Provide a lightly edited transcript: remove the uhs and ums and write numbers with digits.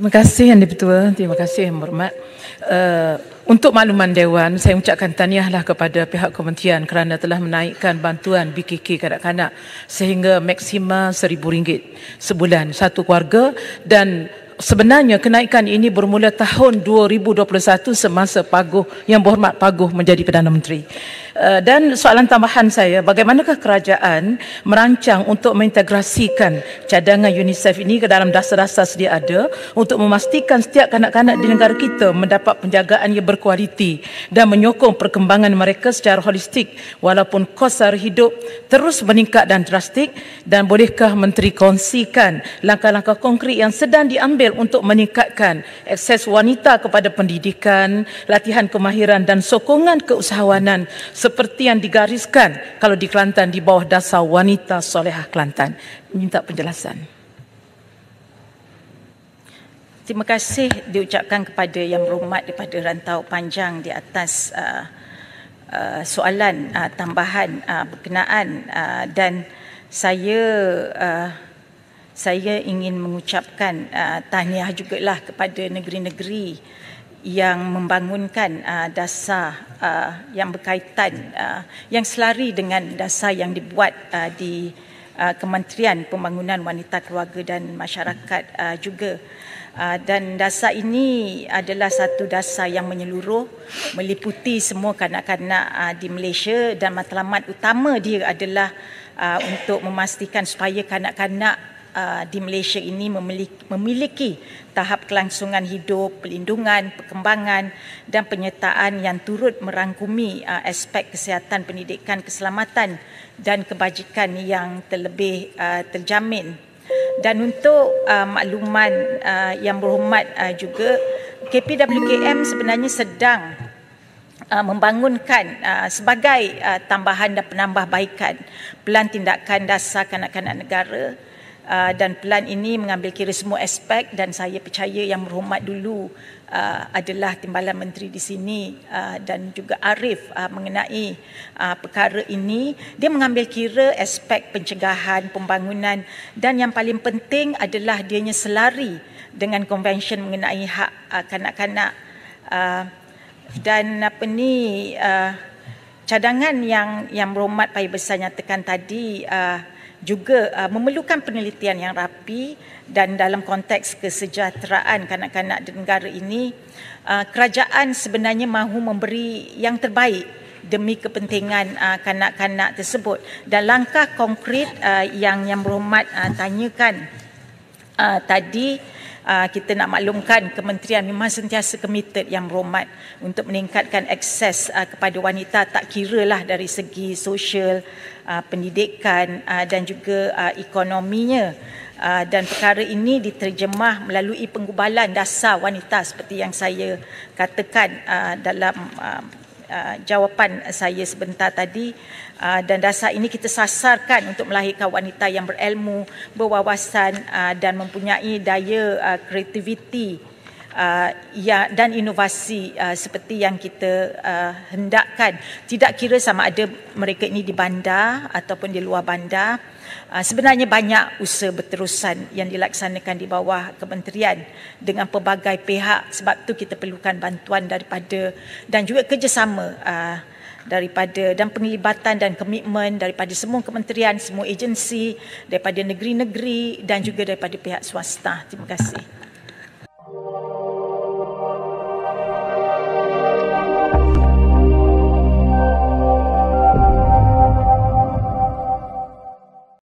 Terima kasih Yang di-Pertua, terima kasih Yang Berhormat. Untuk makluman Dewan, saya ucapkan tahniahlah kepada pihak kementerian kerana telah menaikkan bantuan BKK kanak-kanak sehingga maksima RM1,000 sebulan satu keluarga, dan sebenarnya kenaikan ini bermula tahun 2021 semasa Yang Berhormat Paguh menjadi Perdana Menteri. Dan soalan tambahan saya, bagaimanakah kerajaan merancang untuk mengintegrasikan cadangan UNICEF ini ke dalam dasar-dasar sedia ada untuk memastikan setiap kanak-kanak di negara kita mendapat penjagaan yang berkualiti dan menyokong perkembangan mereka secara holistik walaupun kos sara hidup terus meningkat dan drastik? Dan bolehkah Menteri kongsikan langkah-langkah konkret yang sedang diambil untuk meningkatkan akses wanita kepada pendidikan, latihan kemahiran dan sokongan keusahawanan seperti yang digariskan kalau di Kelantan di bawah Dasar Wanita Solehah Kelantan? Minta penjelasan. Terima kasih diucapkan kepada Yang Berhormat daripada Rantau Panjang di atas soalan tambahan berkenaan, dan saya ingin mengucapkan tahniah jugalah kepada negeri-negeri yang membangunkan dasar yang berkaitan, yang selari dengan dasar yang dibuat di Kementerian Pembangunan Wanita, Keluarga dan Masyarakat juga. Dan dasar ini adalah satu dasar yang menyeluruh, meliputi semua kanak-kanak di Malaysia, dan matlamat utama dia adalah untuk memastikan supaya kanak-kanak di Malaysia ini memiliki tahap kelangsungan hidup, perlindungan, perkembangan dan penyertaan yang turut merangkumi aspek kesihatan, pendidikan, keselamatan dan kebajikan yang terlebih terjamin. Dan untuk makluman Yang Berhormat juga, KPWKM sebenarnya sedang membangunkan sebagai tambahan dan penambahbaikan Pelan Tindakan Dasar Kanak-kanak Negara. Dan pelan ini mengambil kira semua aspek, dan saya percaya Yang Berhormat dulu adalah timbalan menteri di sini dan juga arif mengenai perkara ini. Dia mengambil kira aspek pencegahan, pembangunan, dan yang paling penting adalah dianya selari dengan konvensyen mengenai hak kanak-kanak. Dan cadangan yang Berhormat Paya Besar nyatakan tadi juga memerlukan penelitian yang rapi, dan dalam konteks kesejahteraan kanak-kanak di negara ini, kerajaan sebenarnya mahu memberi yang terbaik demi kepentingan kanak-kanak tersebut. Dan langkah konkret yang Berhormat tanyakan tadi, kita nak maklumkan kementerian memang sentiasa komited Yang Berhormat untuk meningkatkan akses kepada wanita, tak kiralah dari segi sosial, pendidikan dan juga ekonominya. Dan perkara ini diterjemah melalui penggubalan dasar wanita seperti yang saya katakan dalam jawapan saya sebentar tadi. Dan dasar ini kita sasarkan untuk melahirkan wanita yang berilmu, berwawasan dan mempunyai daya kreativiti dan inovasi seperti yang kita hendakkan. Tidak kira sama ada mereka ini di bandar ataupun di luar bandar. Sebenarnya banyak usaha berterusan yang dilaksanakan di bawah kementerian dengan pelbagai pihak. Sebab tu kita perlukan bantuan daripada dan juga kerjasama daripada dan penglibatan dan komitmen daripada semua kementerian, semua agensi, daripada negeri-negeri dan juga daripada pihak swasta. Terima kasih.